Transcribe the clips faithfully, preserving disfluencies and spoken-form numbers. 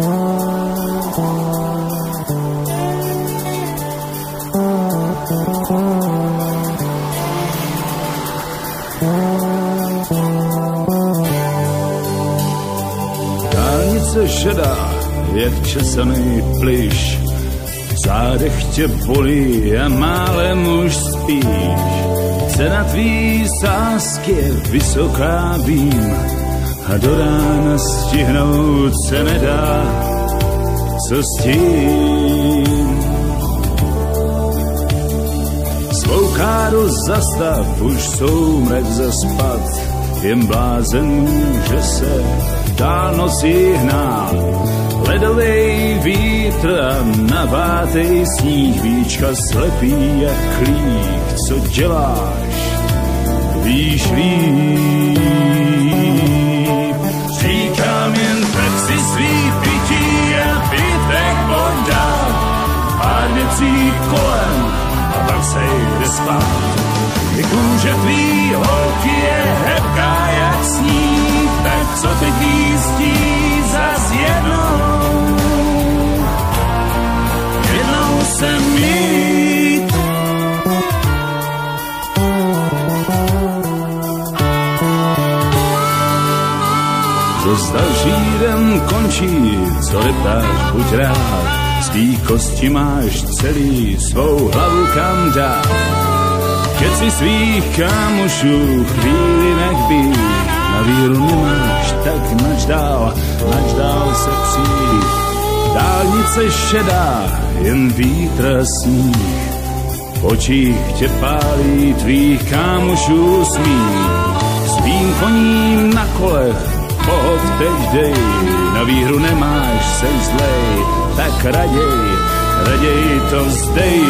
Dálnice šedá, jak česaný plyš, v zádech tě bolí a málem už spíš. Cena tvý sásky je vysoká, vím, a do rána stihnout se nedá, co s tím. Svou káru zastav, už soumrak zaspat, jen blázen může se dál nosí hnát. Ledovej vítr a navátej sníh, víčka slepý jak klík, co děláš, víš líp. Říkám jen tak si svý pití a pitek podal, pár věcí kolem a pak se jde spát. I kůže tvý holky je hebká jak sníh, tak co teď jízdí zas jednou, jednou se mít. Zas další den končí, co reptáš, buď rád, z tvý kosti máš celý, svou hlavu kam dát. Keci svých kámošů chvíli nech být, na víru nemáš, tak nač dál, nač dál se přijít. Dálnice šedá, jen vítr a sníh, v očích tě pálí tvých kámošů smích. Svým koním na kolech pohod teď dej, na víru nemáš, seš zlej, tak raděj, raděj to vzdej.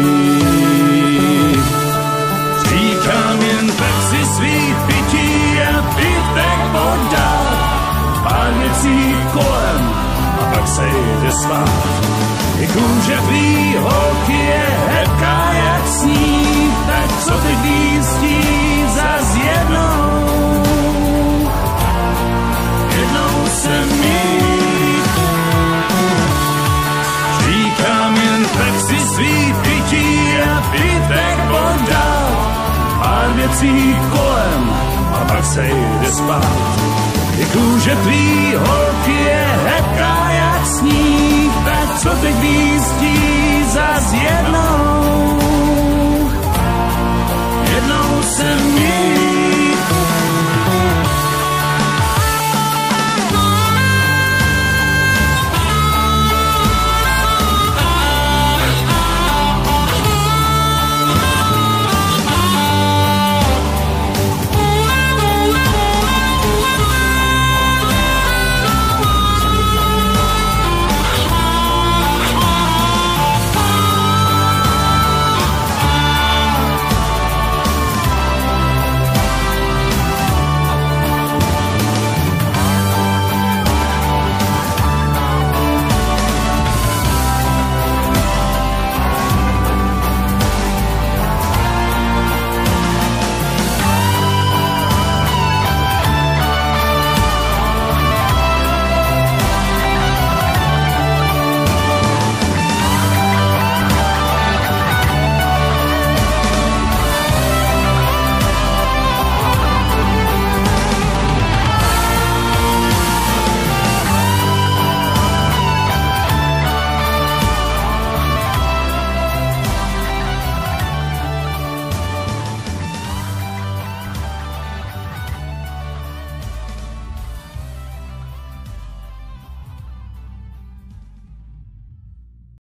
Říkám jen tak si svý pití a pitek podal, pár věcí kolem a pak se jde spát. I kůže tvý holky je hebká jak sníh, tak co teď jízdí zas jednou, jednou se mít. Říkám jen tak si svý pití a pitek podal, pár věcí kolem a pak se jde spát. I kůže tvý holky je hebká jak sníh, tak co teď výstí zas jednou,